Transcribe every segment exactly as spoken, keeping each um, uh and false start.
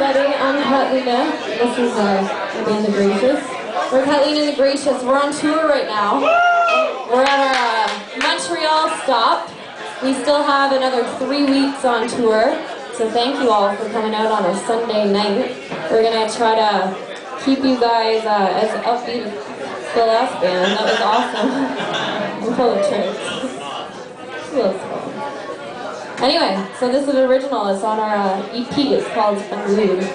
everybody. I'm Catalina. This is uh, the band The Gracious. We're Catalina and The Gracious. We're on tour right now. We're at our uh, Montreal stop. We still have another three weeks on tour. So thank you all for coming out on a Sunday night. We're gonna try to keep you guys uh, as upbeat as the last band. That was awesome. I'm full of tricks. Feels fun. Anyway, so this is an original. It's on our uh, E P. It's called Unglued.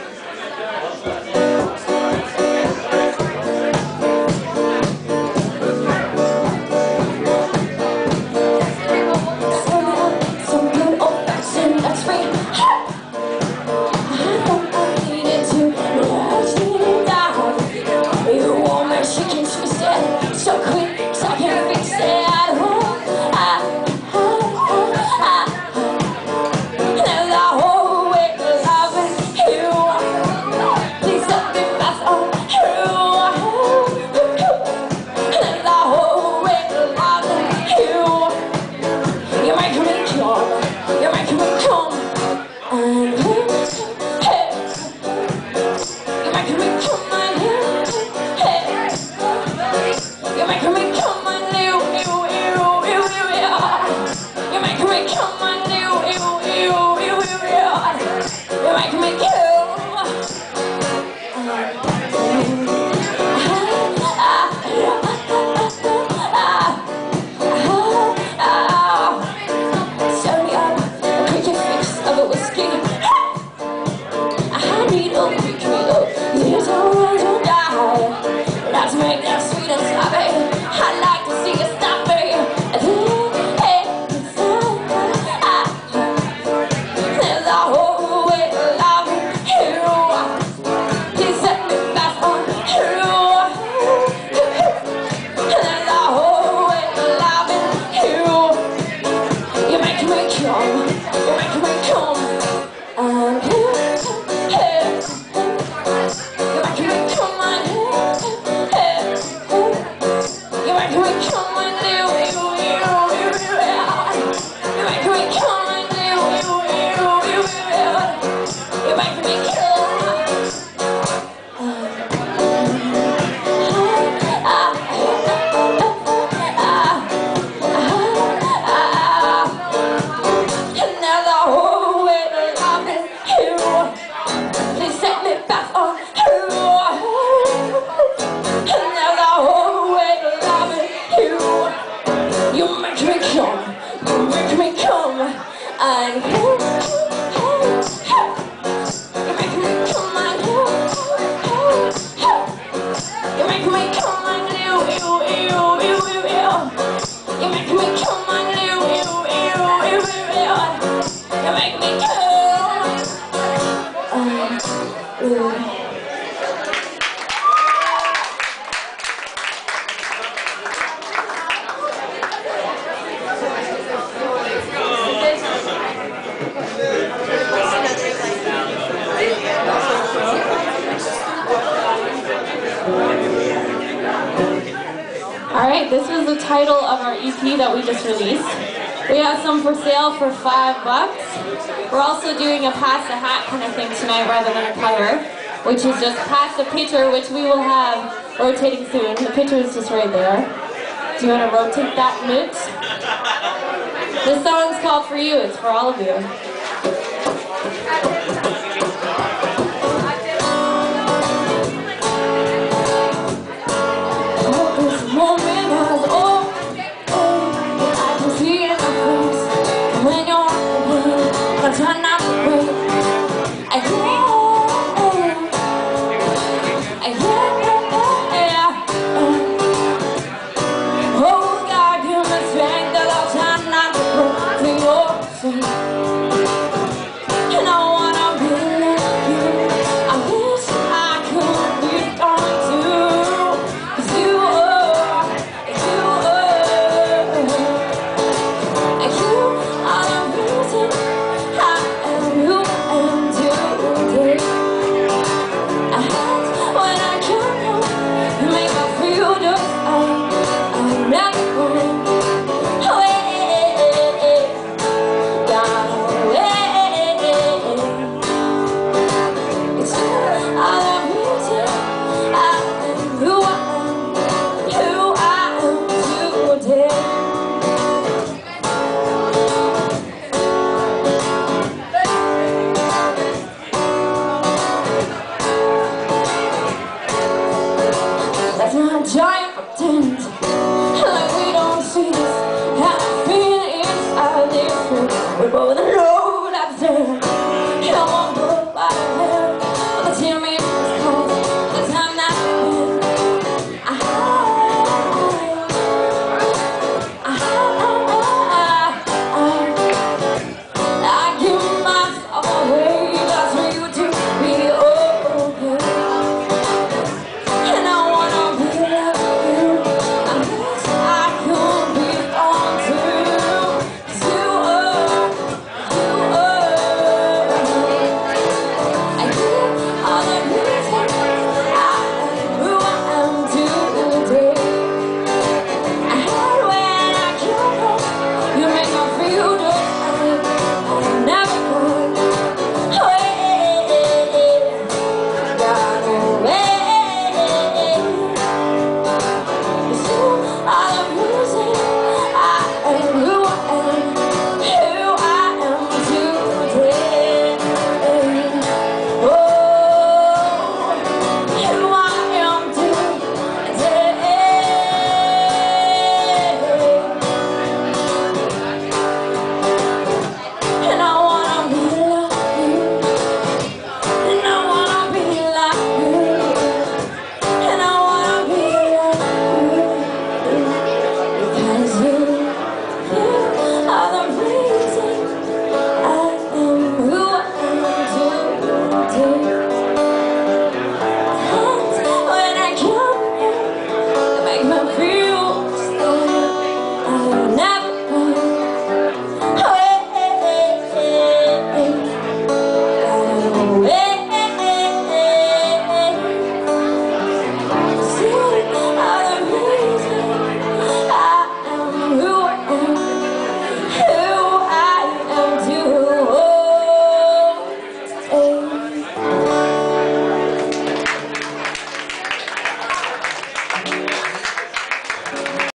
Alright, this was the title of our E P that we just released. We have some for sale for five bucks. We're also doing a pass a hat kind of thing tonight rather than a cover, which is just pass a picture, which we will have rotating soon. The picture is just right there. Do you want to rotate that, Newt? This song's called For You. It's for all of you.